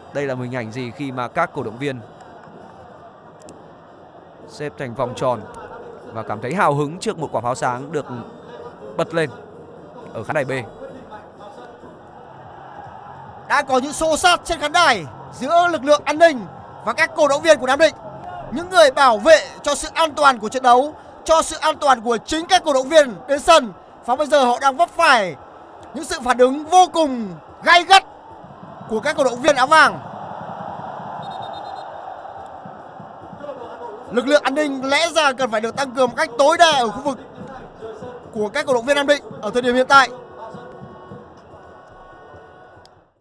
Đây là một hình ảnh gì khi mà các cổ động viên xếp thành vòng tròn và cảm thấy hào hứng trước một quả pháo sáng được bật lên ở khán đài B. Đã có những xô xát trên khán đài giữa lực lượng an ninh và các cổ động viên của Nam Định. Những người bảo vệ cho sự an toàn của trận đấu, cho sự an toàn của chính các cổ động viên đến sân. Và bây giờ họ đang vấp phải những sự phản ứng vô cùng gay gắt của các cổ động viên áo vàng. Lực lượng an ninh lẽ ra cần phải được tăng cường một cách tối đa ở khu vực của các cổ động viên Nam Định ở thời điểm hiện tại.